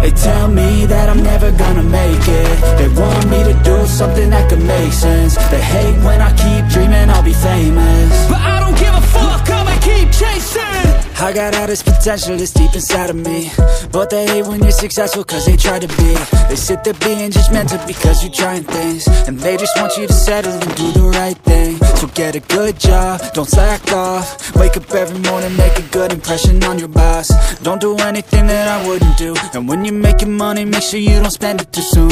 They tell me that I'm never gonna make it. They want me to do something that could make sense. They hate when I keep dreaming I'll be famous, but I don't give a fuck, I'ma keep chasing. I got all this potential that's deep inside of me, but they hate when you're successful cause they try to be. They sit there being judgmental because you're trying things, and they just want you to settle and do the right thing. So get a good job, don't slack off. Wake up every morning, make a good impression on your boss. Don't do anything that I wouldn't do, and when you're making money, make sure you don't spend it too soon.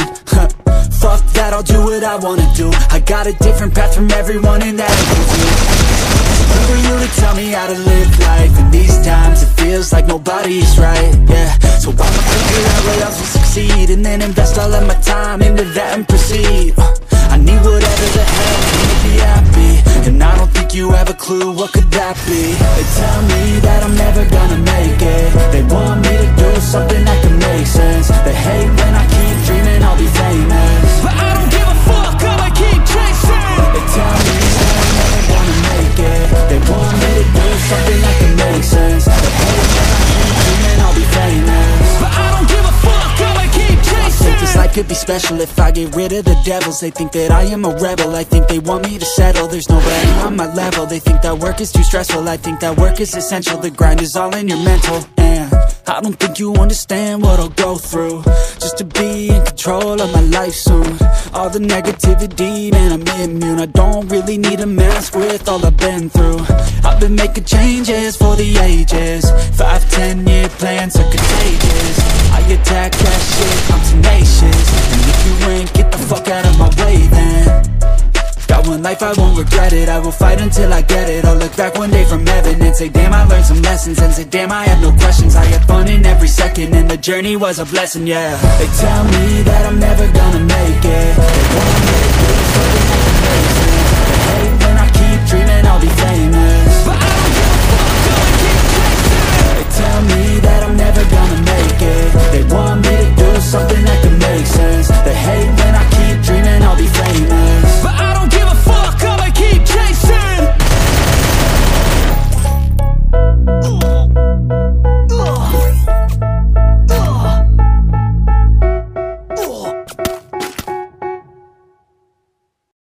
Fuck that, I'll do what I wanna do. I got a different path from everyone and that includes you. Who are you to tell me how to live life? In these times it feels like nobody's right, yeah. So I'ma figure out what else will succeed, and then invest all of my time into that and proceed. I need whatever the hell can make me happy, and I don't think you have a clue what could that be. They tell me that I'm never gonna make it. They want me to do something that can make sense. They hate when I keep dreaming I'll be famous, but I don't give a fuck, I'ma keep chasing. They tell me that I'm never gonna make it. They want me to do something that can make sense. They hate when I keep dreaming I'll be famous, but I don't give a fuck, I'ma keep chasing. I think this life could be special if I get rid of the devils. They think that I am a rebel, I think they want me to settle. There's nobody on my level. They think that work is too stressful, I think that work is essential. The grind is all in your mental, and I don't think you understand what I'll go through just to be in control of my life soon. All the negativity, man, I'm immune. I don't really need a mask with all I've been through. I've been making changes for the ages. 5-10 year plans are contagious. I attack that shit, I'm tenacious, and if you ain't, get the fuck out of my way then. Got one life, I won't regret it. I will fight until I get it. I'll look back one day from heaven and say, damn, I learned some lessons. And say, damn, I had no questions. I had fun in every second, and the journey was a blessing, yeah. They tell me that I'm never gonna make it. They want me to do something that can make sense. They hate when I keep dreaming I'll be famous, but I don't give a fuck, I'ma keep chasing. They tell me that